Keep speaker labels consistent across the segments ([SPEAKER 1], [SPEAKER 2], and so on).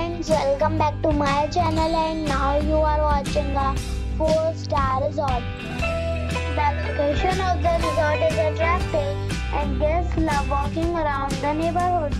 [SPEAKER 1] friends, welcome back to my channel, and now you are watching a 4-star resort. The location of the resort is attractive and guests love walking around the neighborhood.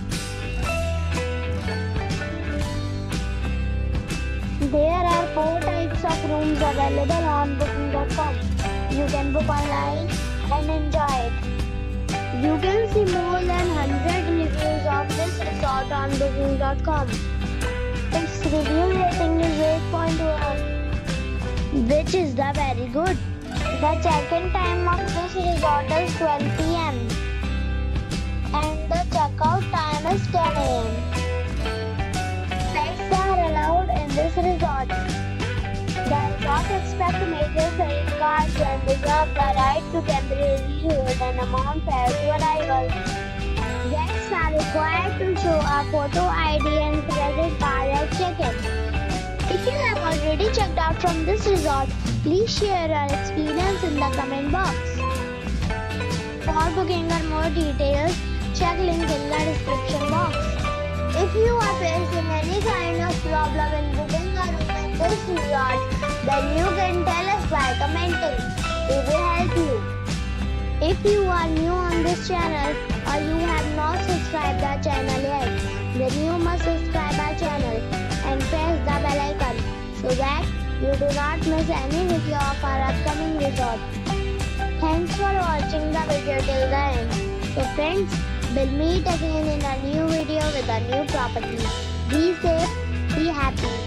[SPEAKER 1] There are 4 types of rooms available on booking.com. You can book online and enjoy it. You can see more than 100 reviews of this resort on booking.com. Its review rating is 8.1, which is the very good. The check-in time of this resort is 12 p.m. and the checkout time is 10 a.m. Pets are allowed in this resort. The resort expects major credit cards and reserve the right to temporarily hold an amount prior to arrival. Guests are required to show a photo ID and credit card at check-in. If you have already checked out from this resort, please share your experience in the comment box. For booking or more details, check link in the description box. If you are facing any kind of problem in booking a room in this resort, then you can tell us by commenting. We will help you. If you are new on this channel or you have not subscribed our channel yet, then you must subscribe our channel and press the bell icon so that you do not miss any video of our upcoming resort. Thanks for watching the video till the end. So friends, we'll meet again in a new video with a new property. Be safe, be happy.